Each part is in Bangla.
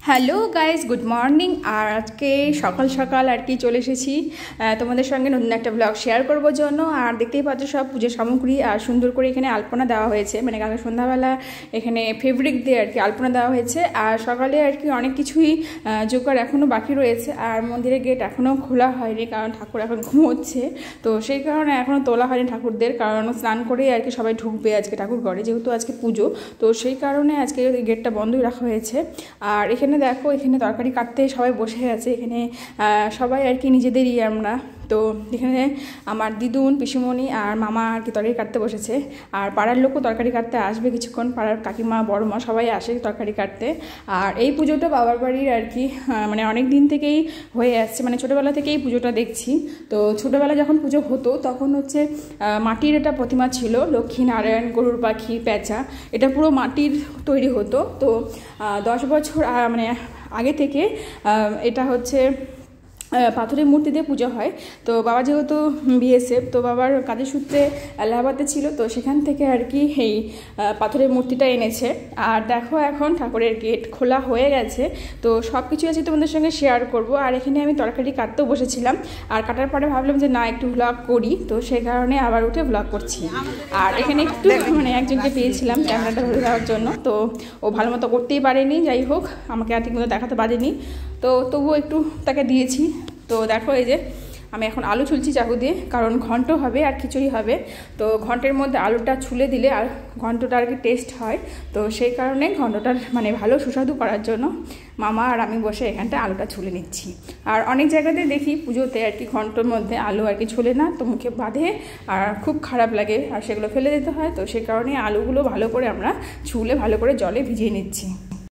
Hello guys, good morning. আর আজকে সকাল সকাল আর কি চলে এসেছি তোমাদের সঙ্গে নতুন একটা ব্লগ শেয়ার করবো জন্য। আর দেখতেই পাচ্ছ সব পুজোর সামগ্রী আর সুন্দর করে এখানে আলপনা দেওয়া হয়েছে, মানে কালকে সন্ধ্যাবেলা এখানে ফেব্রিক দিয়ে আর কি আলপনা দেওয়া হয়েছে। আর সকালে আর কি অনেক কিছুই জোগাড় এখনও বাকি রয়েছে। আর মন্দিরের গেট এখনও খোলা হয়নি, কারণ ঠাকুর এখন ঘুমোচ্ছে, তো সেই কারণে এখনও তোলা হয়নি ঠাকুরদের, কারণ স্নান করেই আর কি সবাই ঢুকবে আজকে ঠাকুর ঘরে, যেহেতু আজকে পুজো, তো সেই কারণে আজকে গেটটা বন্ধই রাখা হয়েছে। আর এখানে দেখো, এখানে তরকারি কাটতে সবাই বসে আছে, এখানে সবাই আর কি নিজেদেরই আমরা। তো এখানে আমার দিদুন, পিসিমণি আর মামা আর কি তরকারি কাটতে বসেছে। আর পাড়ার লোকও তরকারি কাটতে আসবে কিছুক্ষণ, পাড়ার কাকিমা, বড় মা সবাই আসে তরকারি কাটতে। আর এই পুজোটা বাবার বাড়ির আর কি মানে অনেক দিন থেকেই হয়ে আসছে, মানে ছোটোবেলা থেকেই পুজোটা দেখছি। তো ছোটোবেলা যখন পুজো হতো তখন হচ্ছে মাটির একটা প্রতিমা ছিল, লক্ষ্মী নারায়ণ, গরুর পাখি, পেঁচা, এটা পুরো মাটির তৈরি হতো। তো 10 বছর মানে আগে থেকে এটা হচ্ছে পাথরের মূর্তি দিয়ে পুজো হয়। তো বাবা যেহেতু বিএসএফ, তো বাবার কাজের সূত্রে এলাহাবাদে ছিল, তো সেখান থেকে আর কি এই পাথরের মূর্তিটা এনেছে। আর দেখো এখন ঠাকুরের গেট খোলা হয়ে গেছে, তো সব কিছু আছে তোমাদের সঙ্গে শেয়ার করব। আর এখানে আমি তরকারি কাটতেও বসেছিলাম, আর কাটার পরে ভাবলাম যে না, একটু ভ্লগ করি, তো সেই কারণে আবার উঠে ভ্লগ করছি। আর এখানে একটু মানে একজনকে পেয়েছিলাম ক্যামেরাটা ধরে দেওয়ার জন্য, তো ও ভালো মতো করতেই পারেনি, যাই হোক আমাকে আর ঠিক মতো দেখাতে পারেনি, তো তবুও একটু তাকে দিয়েছি। তো দেখো এই যে আমি এখন আলু ছুলছি চাকু দিয়ে, কারণ ঘন্ট হবে আর খিচুড়ি হবে, তো ঘন্টের মধ্যে আলুটা ছুলে দিলে আর ঘন্টটা আর কি টেস্ট হয়, তো সেই কারণে ঘন্টটার মানে ভালো সুস্বাদু করার জন্য মামা আর আমি বসে এখানটা আলুটা ছুলে নিচ্ছি। আর অনেক জায়গাতে দেখি পুজোতে আর কি ঘন্টর মধ্যে আলু আর কি ছুলে না, তো মুখে বাঁধে আর খুব খারাপ লাগে, আর সেগুলো ফেলে দিতে হয়, তো সেই কারণে আলুগুলো ভালো করে আমরা ছুলে ভালো করে জলে ভিজিয়ে নিচ্ছি।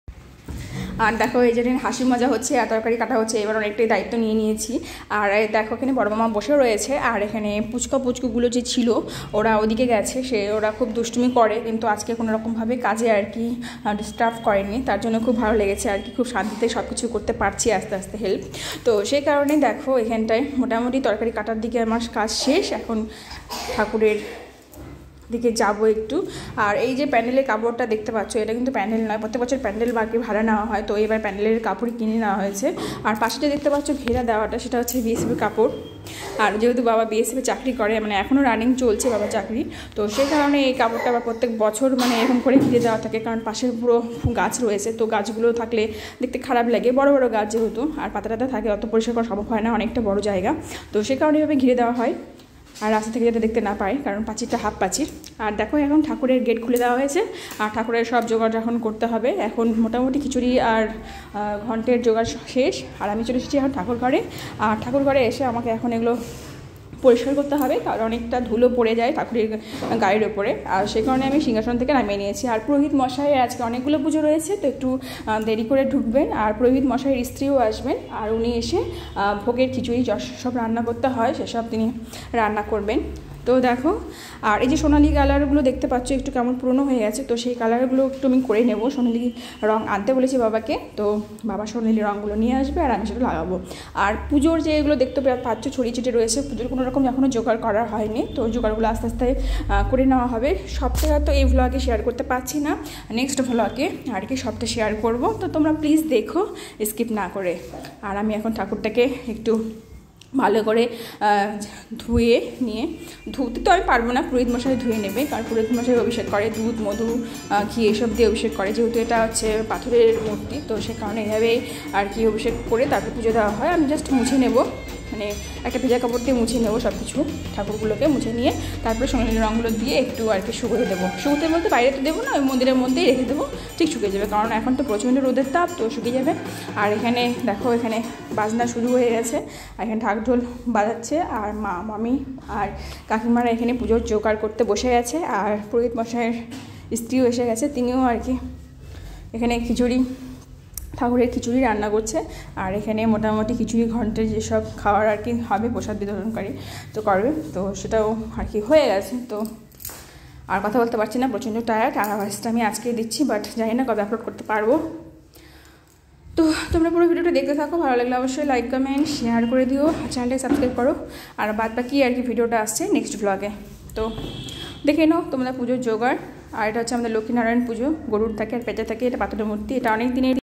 আর দেখো এই যে হাসি মজা হচ্ছে, আর তরকারি কাটা হচ্ছে, এবার অনেকটাই দায়িত্ব নিয়ে নিয়েছি। আর দেখো এখানে বড় মামা বসে রয়েছে, আর এখানে পুচকুগুলো যে ছিল ওরা ওদিকে গেছে, ওরা খুব দুষ্টুমি করে, কিন্তু আজকে কোনো রকমভাবে কাজে আর কি ডিস্টার্ব করেনি, তার জন্য খুব ভালো লেগেছে আর কি, খুব শান্তিতে সব কিছু করতে পারছি আস্তে আস্তে হেল্প। তো সেই কারণে দেখো এখানটায় মোটামুটি তরকারি কাটার দিকে আমার কাজ শেষ, এখন ঠাকুরের দিকে যাবো একটু। আর এই যে প্যান্ডেলের কাপড়টা দেখতে পাচ্ছ, এটা কিন্তু প্যান্ডেল নয়, প্রত্যেক বছর প্যান্ডেল বাকি ভাড়া নেওয়া হয়, তো এবার প্যান্ডেলের কাপড় কিনে নেওয়া হয়েছে। আর পাশে যে দেখতে পাচ্ছ ঘেরা দেওয়াটা, সেটা হচ্ছে বিএসএফের কাপড়। আর যেহেতু বাবা বিএসএফে চাকরি করে, মানে এখনও রানিং চলছে বাবার চাকরি, তো সেই কারণে এই কাপড়টা আবার প্রত্যেক বছর মানে এরকম করে ঘিরে দেওয়া থাকে, কারণ পাশের পুরো গাছ রয়েছে, তো গাছগুলো থাকলে দেখতে খারাপ লাগে, বড় বড় গাছ যেহেতু, আর পাতা টাতা থাকে, অত পরিষ্কার করা সম্ভব হয় না, অনেকটা বড় জায়গা, তো সেই কারণে এভাবে ঘিরে দেওয়া হয়, আর রাস্তা থেকে যাতে দেখতে না পায়, কারণ পাঁচিরটা হাফ পাঁচির। আর দেখো এখন ঠাকুরের গেট খুলে দেওয়া হয়েছে, আর ঠাকুরের সব জোগাড় এখন করতে হবে। এখন মোটামুটি খিচুড়ি আর ঘন্টের জোগাড় শেষ, আর আমি চলে এসেছি এখন ঠাকুর ঘরে। আর ঠাকুর ঘরে এসে আমাকে এখন এগুলো পরিষ্কার করতে হবে, কারণ অনেকটা ধুলো পড়ে যায় ঠাকুরের গায়ের ওপরে, আর সেই কারণে আমি সিংহাসন থেকে নামিয়ে নিয়েছি। আর পুরোহিত মশাইয়ের আজকে অনেকগুলো পুজো রয়েছে, তো একটু দেরি করে ঢুকবেন, আর পুরোহিত মশাইয়ের স্ত্রীও আসবেন, আর উনি এসে ভোগের খিচুড়ি সব রান্না করতে হয় সেসব তিনি রান্না করবেন। তো দেখো, আর এই যে সোনালি কালারগুলো দেখতে পাচ্ছ একটু কেমন পুরনো হয়ে গেছে, তো সেই কালারগুলো একটু আমি করে নেব, সোনালি রং আনতে বলেছি বাবাকে, তো বাবা সোনালি রঙগুলো নিয়ে আসবে আর আমি সেটা লাগাবো। আর পুজোর যে এগুলো দেখতে পাচ্ছ ছড়িয়ে ছিটে রয়েছে, পুজোর কোনো রকম এখনও জোগাড় করা হয়নি, তো জোগাড়গুলো আস্তে আস্তে করে নেওয়া হবে। সবটা তো এই ভ্লগে শেয়ার করতে পারছি না, নেক্সট ভ্লগে আর কি সবটা শেয়ার করব, তো তোমরা প্লিজ দেখো স্কিপ না করে। আর আমি এখন ঠাকুরটাকে একটু ভালো করে ধুয়ে নিয়ে, ধুতে তো আমি পারবো না, পুরোহিত মশাই ধুয়ে নেবে, কারণ পুরোহিত মশাই অভিষেক করে দুধ, মধু, ঘি এসব দিয়ে অভিষেক করে, যেহেতু এটা হচ্ছে পাথরের মূর্তি, তো সে কারণে এইভাবেই আর কি অভিষেক করে তারপর পুজো দেওয়া হয়। আমি জাস্ট মুছে নেব, মানে একটা ভেজা কাপড় দিয়ে মুছে নেবো সব কিছু, ঠাকুরগুলোকে মুছে নিয়ে তারপরে সোনালি রঙগুলো দিয়ে একটু আর কি শুকোতে দেবো। শুকোতে বলতে বাইরে তো দেবো না, ওই মন্দিরের মধ্যেই রেখে দেবো, ঠিক শুকিয়ে যাবে, কারণ এখন তো প্রচণ্ড রোদের তাপ, তো শুকিয়ে যাবে। আর এখানে দেখো এখানে বাজনা শুরু হয়ে গেছে, আর এখানে ঢাক ঢোল বাজাচ্ছে, আর মা, মামি আর কাকিমারা এখানে পুজোর জোগাড় করতে বসে গেছে। আর পুরোহিত মশাইয়ের স্ত্রীও এসে গেছে, তিনিও আর কি এখানে ঠাকুরের খিচুড়ি রান্না করছে। আর এখানে মোটামুটি খিচুড়ি ঘন্টের যেসব খাবার আর কি হবে প্রসাদ বিতরণকারী তো করবে, তো সেটাও আর কি হয়ে গেছে। তো আর কথা বলতে পারছি না, প্রচণ্ড টায়ার্ড, আর আওয়াজটা আমি আজকেই দিচ্ছি, বাট জানি না কবে আপলোড করতে পারবো। তো তোমরা পুরো ভিডিওটা দেখতে থাকো, ভালো লাগলে অবশ্যই লাইক, কমেন্ট, শেয়ার করে দিও, চ্যানেলটাকে সাবস্ক্রাইব করো। আর বাদ বাকি আর কি ভিডিওটা আসছে নেক্সট ব্লগে, তো দেখে নাও তোমরা পুজোর জোগাড়। আর এটা হচ্ছে আমাদের লক্ষ্মীনারায়ণ পুজো, গরুর থাকে আর পেঁচা থাকে, এটা পাথরের মূর্তি, এটা অনেক দিনের